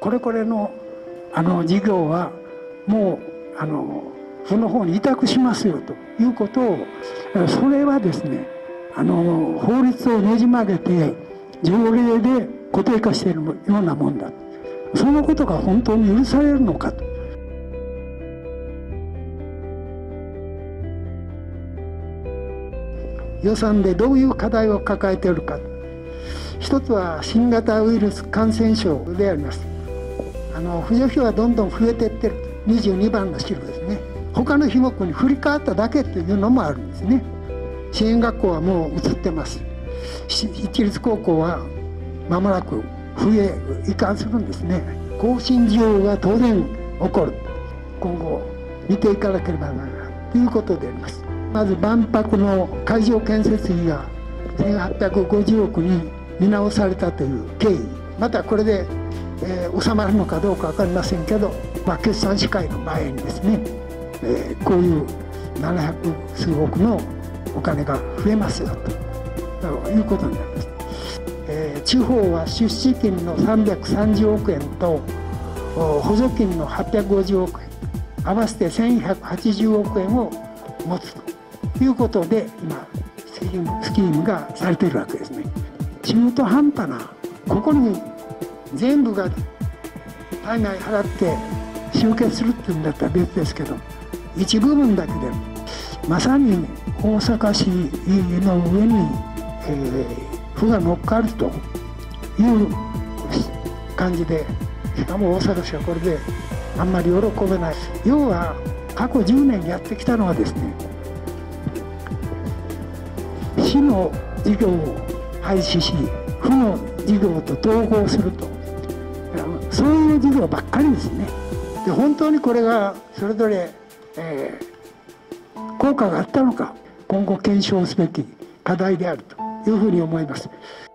これの事業はもう府の方に委託しますよということを、それはですね法律をねじ曲げて条例で固定化しているようなもんだ、そのことが本当に許されるのかと。予算でどういう課題を抱えているか、一つは新型ウイルス感染症であります。扶助費はどんどん増えていってる、22番の資料ですね。他の費目に振り替わっただけというのもあるんですね。支援学校はもう移ってます。一律高校は間もなく移管するんですね。更新需要が当然起こる、今後見ていかなければならないということであります。まず万博の会場建設費が1850億に見直されたという経緯、またこれで、収まるのかどうか分かりませんけど、決算司会の前にですね、こういう700数億のお金が増えますよということになります。地方は出資金の330億円と補助金の850億円合わせて1180億円を持つということで今スキームがされているわけですね。中途半端な、ここに全部が大概払って集結するっていうんだったら別ですけど、一部分だけでまさに大阪市の上に、府が乗っかるという感じで、しかも大阪市はこれであんまり喜べない。要は過去10年やってきたのはですね、市の事業を廃止し府の事業と統合すると、そういう事業ばっかりですね。で本当にこれがそれぞれ、効果があったのか、今後検証すべき課題であるというふうに思います。